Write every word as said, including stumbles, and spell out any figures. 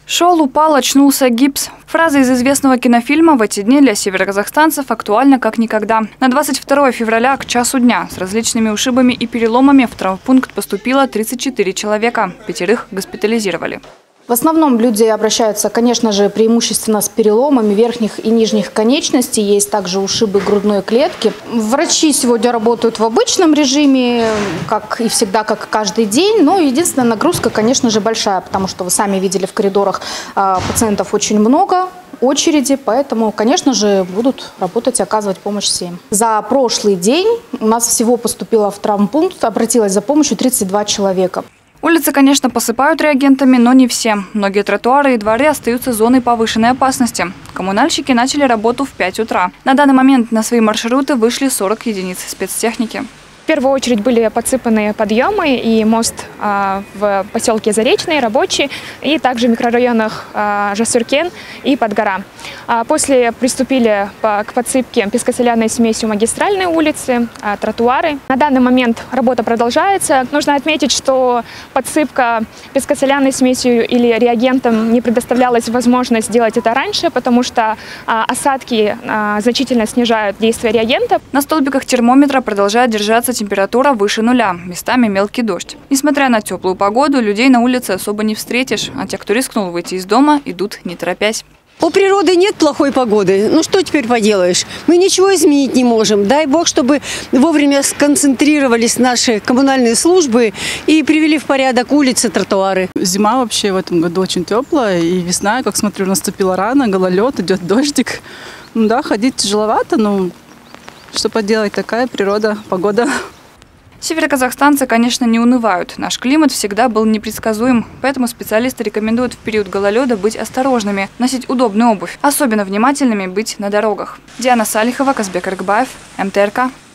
Шел, упал, очнулся гипс. Фраза из известного кинофильма в эти дни для североказахстанцев актуальна как никогда. На двадцать второе февраля к часу дня с различными ушибами и переломами в травмпункт поступило тридцать четыре человека. Пятерых госпитализировали. В основном люди обращаются, конечно же, преимущественно с переломами верхних и нижних конечностей. Есть также ушибы грудной клетки. Врачи сегодня работают в обычном режиме, как и всегда, как каждый день. Но единственная нагрузка, конечно же, большая, потому что вы сами видели в коридорах, пациентов очень много, очереди, поэтому, конечно же, будут работать и оказывать помощь всем. За прошлый день у нас всего поступило в травмпункт, обратилось за помощью тридцать два человека. Улицы, конечно, посыпают реагентами, но не все. Многие тротуары и дворы остаются зоной повышенной опасности. Коммунальщики начали работу в пять утра. На данный момент на свои маршруты вышли сорок единиц спецтехники. В первую очередь были подсыпаны подъемы и мост а, в поселке Заречный, Рабочий, и также в микрорайонах а, Жасуркен и Подгора. А после приступили по, к подсыпке пескосоляной смесью магистральной улицы, а, тротуары. На данный момент работа продолжается. Нужно отметить, что подсыпка пескосоляной смесью или реагентом не предоставлялась возможность сделать это раньше, потому что а, осадки а, значительно снижают действие реагента. На столбиках термометра продолжает держаться температура выше нуля, местами мелкий дождь. Несмотря на теплую погоду, людей на улице особо не встретишь, а те, кто рискнул выйти из дома, идут не торопясь. У природы нет плохой погоды. Ну что теперь поделаешь? Мы ничего изменить не можем. Дай бог, чтобы вовремя сконцентрировались наши коммунальные службы и привели в порядок улицы, тротуары. Зима вообще в этом году очень теплая. И весна, как смотрю, наступила рано, гололед, идет дождик. Ну да, ходить тяжеловато, но что поделать, такая природа, погода. Североказахстанцы, конечно, не унывают. Наш климат всегда был непредсказуем, поэтому специалисты рекомендуют в период гололеда быть осторожными, носить удобную обувь, особенно внимательными быть на дорогах. Диана Салихова, Казбек Аркбаев, эм тэ эр ка.